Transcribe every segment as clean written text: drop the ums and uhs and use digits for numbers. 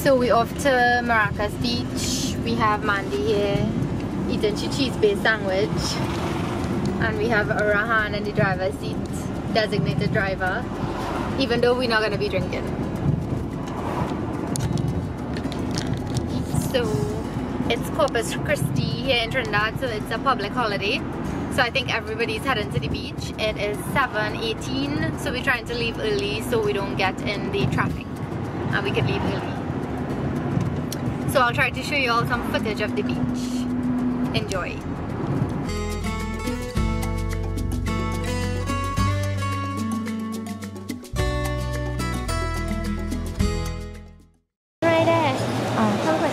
So we're off to Maracas Beach. We have Mandy here eating her cheese-based sandwich. And we have Rahan in the driver's seat, designated driver, even though we're not going to be drinking. So it's Corpus Christi here in Trinidad, so it's a public holiday. So I think everybody's heading to the beach. It is 7:18, so we're trying to leave early so we don't get in the traffic and we can leave early. So I'll try to show you all some footage of the beach. Enjoy. Right there. Oh.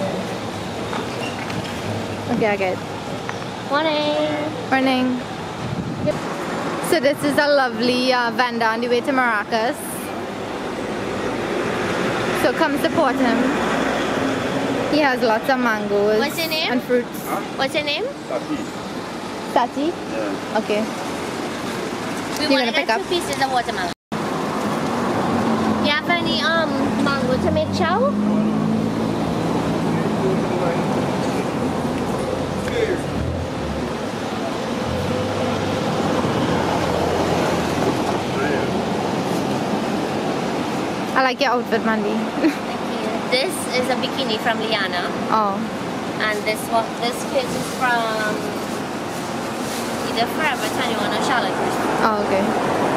Okay, I get it. Morning. Morning. Yep. So this is a lovely vendor on the way to Maracas. So come support him. He has lots of mangoes. What's your name? And fruits. Huh? What's your name? Sati? Yeah. Okay. We You're wanted gonna pick up? 2 pieces of watermelon. You have any mango to make chow? I like your outfit, Mandy. Thank you. This is a bikini from Liana, Oh. and this kit is from either Forever 21 or Charlotte. Oh, okay.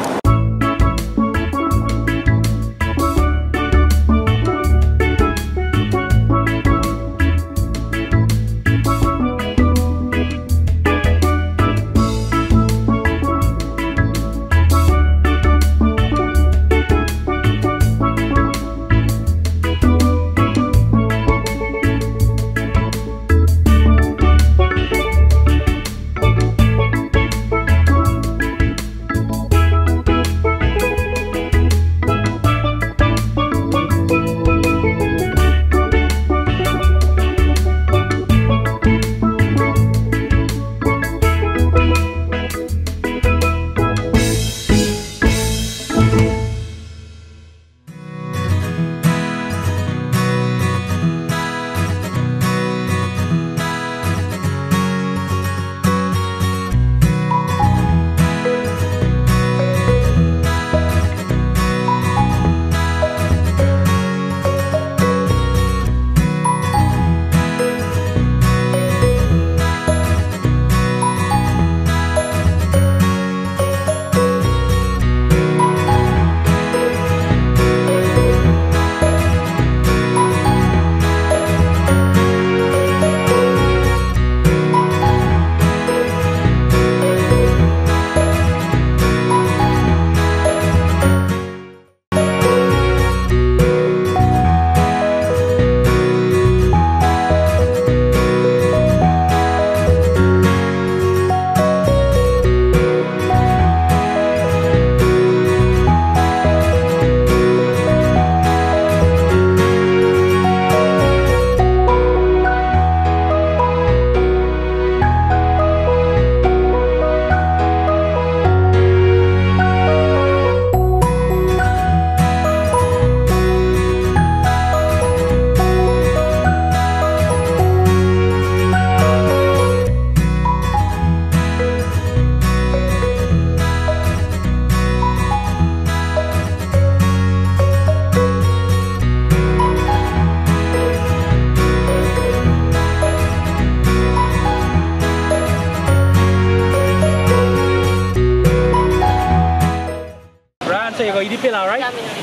So you're going to Pila, right?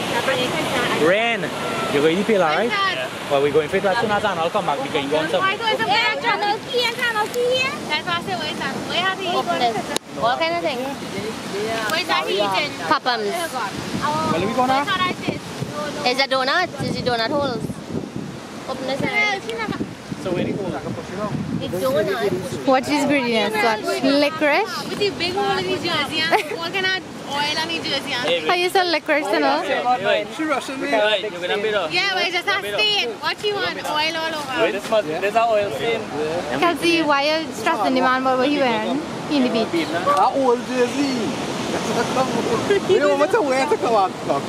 Rain. You're going to Pila, right? Yeah. Well, we're going to Pila as soon as I'll come back. We're going to go on some. What kind of thing? Poppums. Where are we going now? Is a donut? Is it donut holes? Open this. So where do you go? I can push it out. Watch these ingredients. Watch. Licorice. With the big hole in his jersey, what kind of oil on his jersey? How you sell licorice, you know? Yeah, but it's just a stain. What you want? Oil all over. There's an oil stain. Kelsey, why are you stressing the man about what he wearing in the beach? Old jersey. You know what to wear to come out?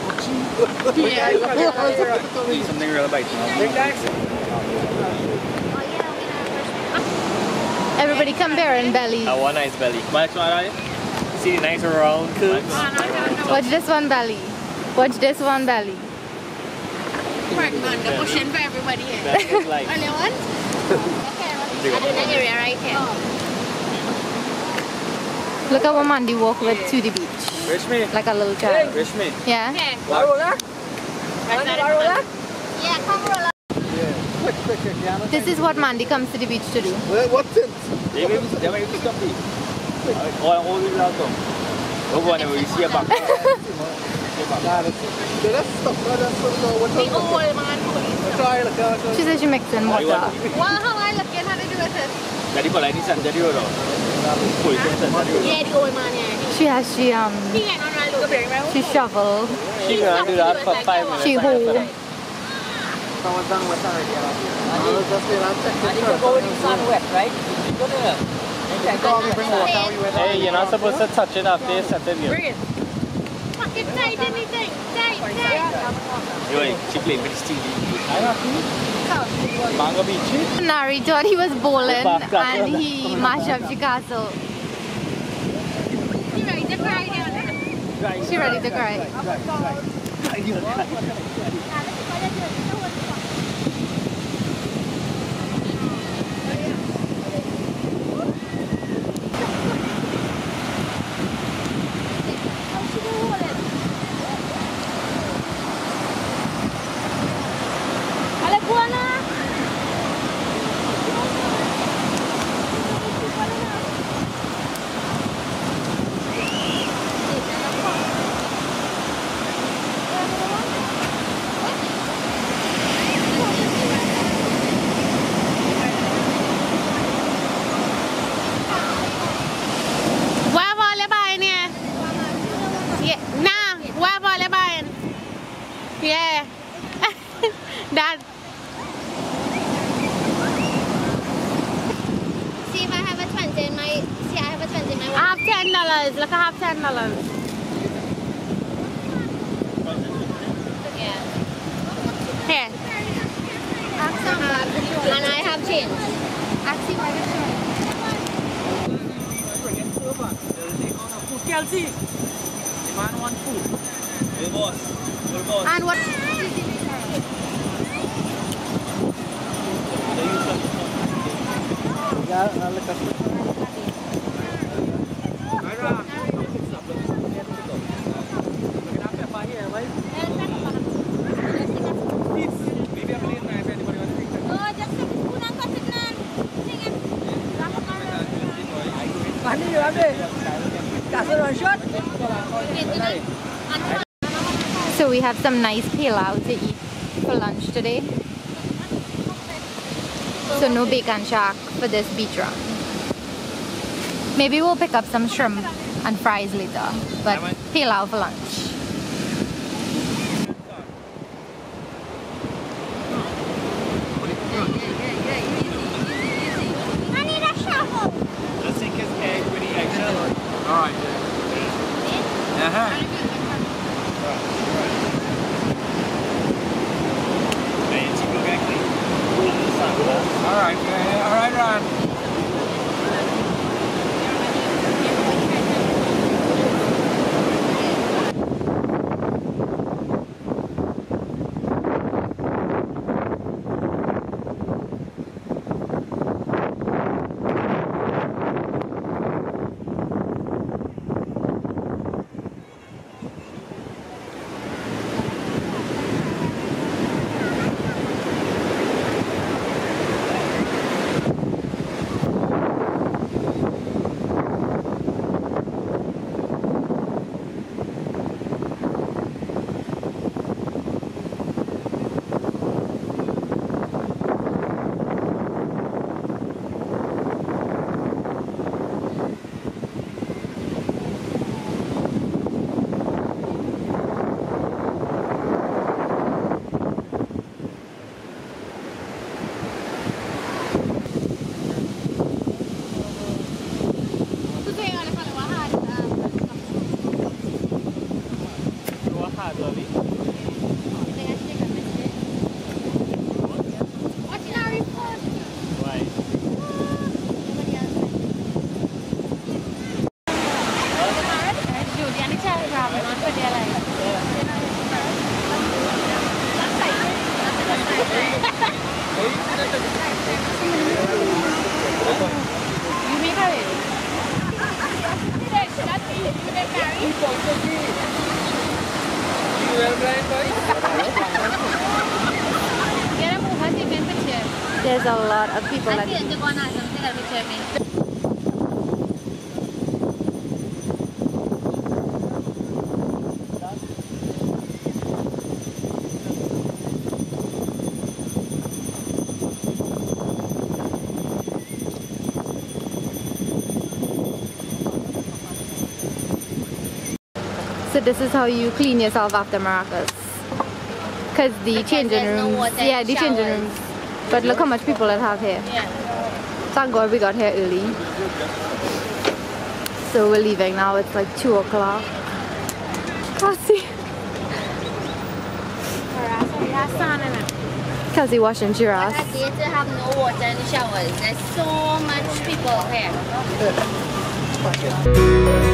Something real about Everybody come bare in belly. One nice belly. See the nice round curves. Watch this one belly. Watch this one belly. Pregnant, the pushing for everybody here. Only one? Okay, I do that area right here. Look at what Mandy walk with to the beach. Wish me. Like a little child. Wish me. Yeah? Okay. Yeah, come roll. quick, This is what Mandy comes to the beach to do. What's it? She says she mixes in water. Wow, how I look at how to do it. She shovel. She gonna do that for 5 minutes. She hoe. Hey, you're not supposed to touch it after you set it here. Fucking tight, anything. Tight. Anyway, she played with Stevie. Mango Beach. Nari thought he was bowling and he mashed up the castle. She ready to cry. She ready to cry. Yeah. Dad. See if I have a 20 in my... See, I have a 20 in my... I have $10. Look, I have $10. Yeah. Here. And I have change. Kelsey, the man wants food. Hey, boss. And what? So we have some nice pilau to eat for lunch today. So no bacon shark for this beach run. Maybe we'll pick up some shrimp and fries later, but pilau for lunch. I need a shovel. Let's sink his egg with the eggshell. Alright. Alright, Ron. There's a lot of people that So this is how you clean yourself after Maracas. Because the changing rooms, yeah, the changing rooms. But look how much people that have here. Yeah. Thank God we got here early. So we're leaving now, it's like 2 o'clock. Kelsey. Kelsey washing giraffes. But I did have no water in the showers. There's so much people here.